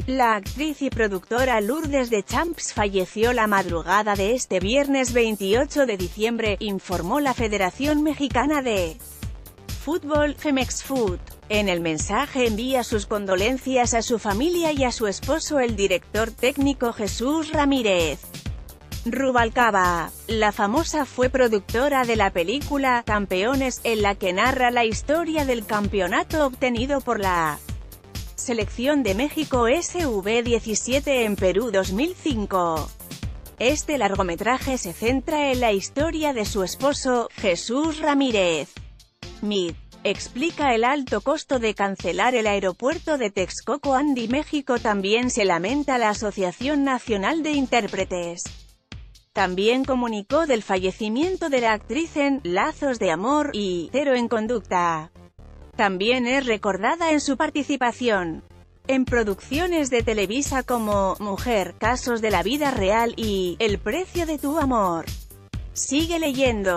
La actriz y productora Lourdes Deschamps falleció la madrugada de este viernes 28 de diciembre, informó la Federación Mexicana de Fútbol, Femex-Foot. En el mensaje envía sus condolencias a su familia y a su esposo el director técnico Jesús Ramírez Rubalcaba. La famosa fue productora de la película Campeones, en la que narra la historia del campeonato obtenido por la Selección de México SV-17 en Perú 2005. Este largometraje se centra en la historia de su esposo, Jesús Ramírez Mit. Explica el alto costo de cancelar el aeropuerto de Texcoco. Andy. México. También se lamenta la Asociación Nacional de Intérpretes. También comunicó del fallecimiento de la actriz en Lazos de Amor y Cero en Conducta. También es recordada en su participación en producciones de Televisa como Mujer, Casos de la Vida Real y El Precio de tu Amor. Sigue leyendo.